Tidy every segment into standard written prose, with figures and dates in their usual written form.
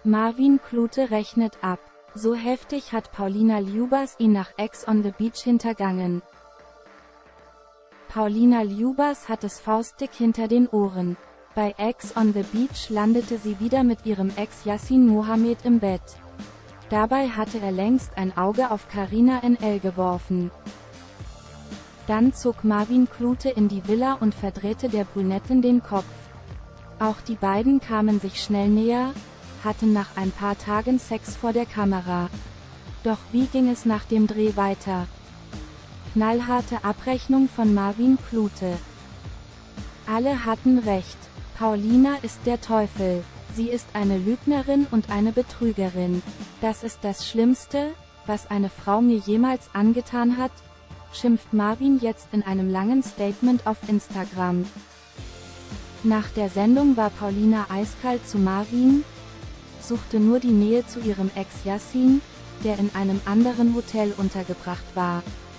Marvin Klute rechnet ab. So heftig hat Paulina Liubas ihn nach Ex on the Beach hintergangen. Paulina Liubas hat es faustdick hinter den Ohren. Bei Ex on the Beach landete sie wieder mit ihrem Ex Yassin Mohammed im Bett. Dabei hatte er längst ein Auge auf Karina NL geworfen. Dann zog Marvin Klute in die Villa und verdrehte der Brünettin den Kopf. Auch die beiden kamen sich schnell näher, hatten nach ein paar Tagen Sex vor der Kamera. Doch wie ging es nach dem Dreh weiter? Knallharte Abrechnung von Marvin Klute. Alle hatten recht. Paulina ist der Teufel. Sie ist eine Lügnerin und eine Betrügerin. Das ist das Schlimmste, was eine Frau mir jemals angetan hat, schimpft Marvin jetzt in einem langen Statement auf Instagram. Nach der Sendung war Paulina eiskalt zu Marvin, suchte nur die Nähe zu ihrem Ex Yassin, der in einem anderen Hotel untergebracht war.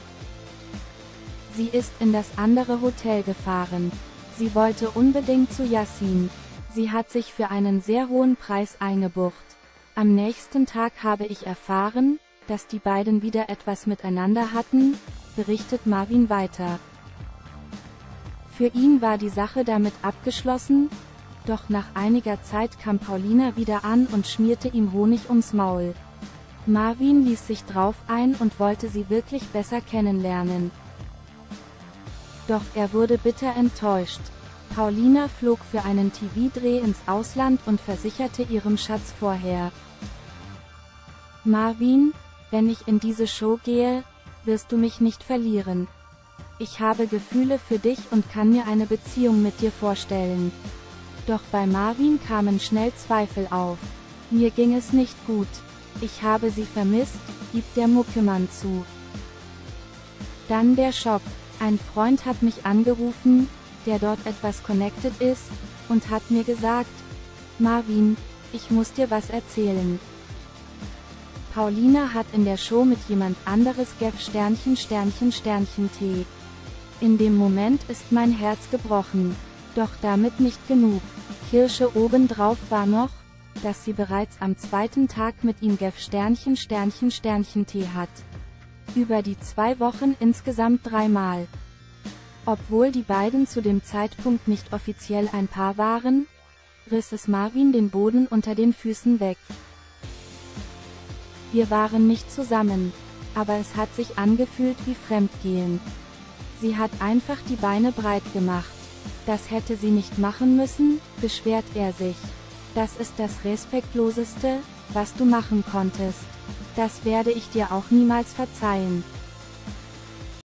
Sie ist in das andere Hotel gefahren. Sie wollte unbedingt zu Yassin. Sie hat sich für einen sehr hohen Preis eingebucht. Am nächsten Tag habe ich erfahren, dass die beiden wieder etwas miteinander hatten, berichtet Marvin weiter. Für ihn war die Sache damit abgeschlossen, doch nach einiger Zeit kam Paulina wieder an und schmierte ihm Honig ums Maul. Marvin ließ sich drauf ein und wollte sie wirklich besser kennenlernen. Doch er wurde bitter enttäuscht. Paulina flog für einen TV-Dreh ins Ausland und versicherte ihrem Schatz vorher: Marvin, wenn ich in diese Show gehe, wirst du mich nicht verlieren. Ich habe Gefühle für dich und kann mir eine Beziehung mit dir vorstellen. Doch bei Marvin kamen schnell Zweifel auf. Mir ging es nicht gut. Ich habe sie vermisst, gibt der Muckemann zu. Dann der Schock. Ein Freund hat mich angerufen, der dort etwas connected ist, und hat mir gesagt: Marvin, ich muss dir was erzählen. Paulina hat in der Show mit jemand anderes Geff T. In dem Moment ist mein Herz gebrochen. Doch damit nicht genug. Kirsche obendrauf war noch, dass sie bereits am zweiten Tag mit ihm Geff T hat. Über die 2 Wochen insgesamt 3-mal. Obwohl die beiden zu dem Zeitpunkt nicht offiziell ein Paar waren, riss es Marvin den Boden unter den Füßen weg. Wir waren nicht zusammen, aber es hat sich angefühlt wie Fremdgehen. Sie hat einfach die Beine breit gemacht. Das hätte sie nicht machen müssen, beschwert er sich. Das ist das Respektloseste, was du machen konntest. Das werde ich dir auch niemals verzeihen.